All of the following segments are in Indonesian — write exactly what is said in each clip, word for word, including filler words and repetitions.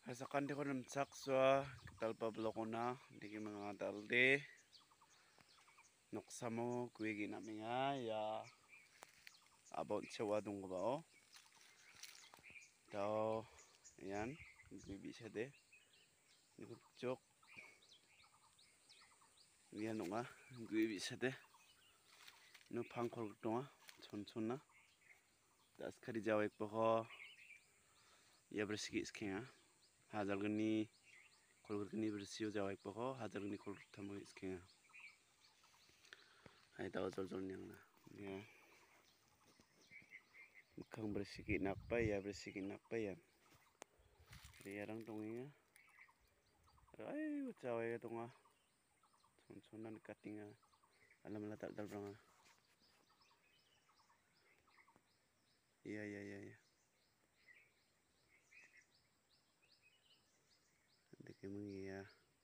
Hasakan di ko namsak swa kital pablokona digi mga dalde noksamo kuigi naminga ya about sewa dong bao tao yan gui bisa de nikup jok yan nonga gui bisa de nu pangkol donga chonsonna das khari jawek bako ya bersigi iskenga hajar geni kolgur geni bersio jawek bako hajar geni kolgur tamu iskenga hai tahu jol jol nyang na ya kang bersigi nakpa ya bersigi nakpa ya riarang donginga ai jawek donga chonsonan katinga alam ala dal dal branga iya iya iya iya deke mengi ya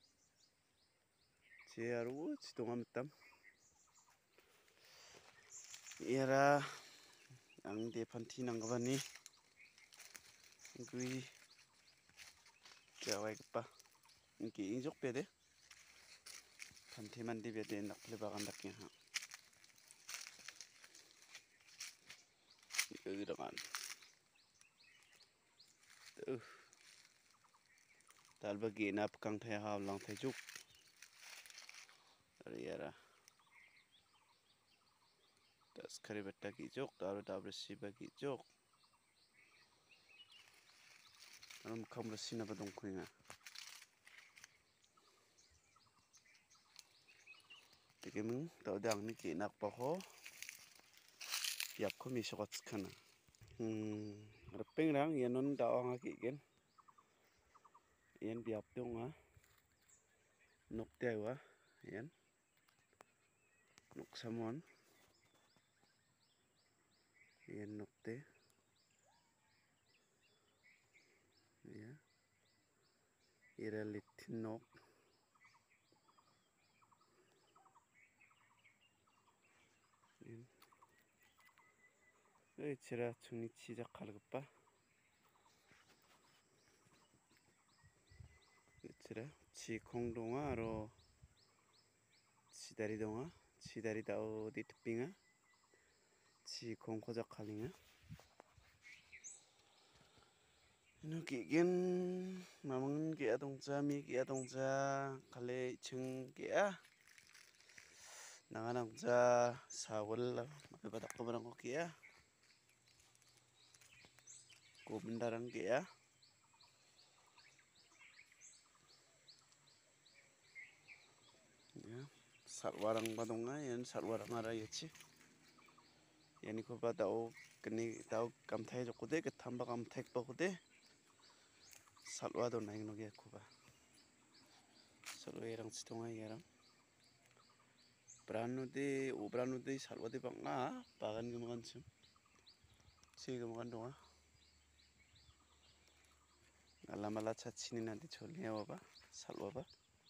ciaru citonga metam Ira ang de panti nanggabani gui jawai pa inki injok pede panti mandi pede nak lebakan daknya ha itu dengan tuh tal bagi nap kang thai ha lang thai juk Ira das kari betta ki jok taru da bersih bagi jok Alam kam bersih na badong kuinga Deke mung tau dang ni ki nak pa ho yap ko mi sokot skana hmm repeng rang yanon da ong ki gen yan biap dong ha nok tewa yan nok samon yan nok te ya ira litin nok yan 이 지라 중이 시작할까? 지라 지콩동아로 지다리동아 지다리다 어디 특빙아 지콩코작할링아 누기긴 마망은 기야 동자 미 기야 동자 갈래 층 기야 나가는 동자 사월 마페 바닥 거버랑 거 기야 ko bendarang ke ya ya sarwarang badonga yan sarwarang ara yachi yani ko badao keni tau kamthai jokode ke thamba kamthai pakode salwa do naing noge ko ba salwa yarang chitonga yarang branu de obranu de salwa de banga bagan gemagan chum chi gemagan donga Alamala cacini nanti cholnya apa salwa ba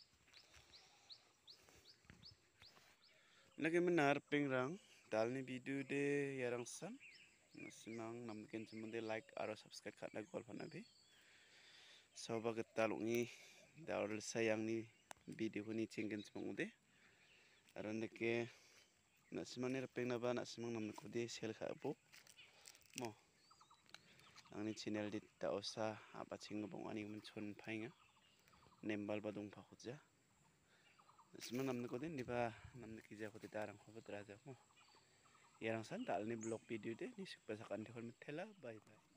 Nage menar pengrang dalni video de yarang san nasimang namken semunde like aro subscribe katna gol phanabi soba getalungi daul sayangni video ni cengken semunde aro neke nasimang ni pengna ba nasimang namne kode sel khabo mo angni channel di ta osa apa chingo bongani menchon phainga nembal badung pha khutja Semang namne kode niba namne kija kode darang khobat raja mo yarang san dalni blog video de ni sukpa sakan de hol mithela bye bye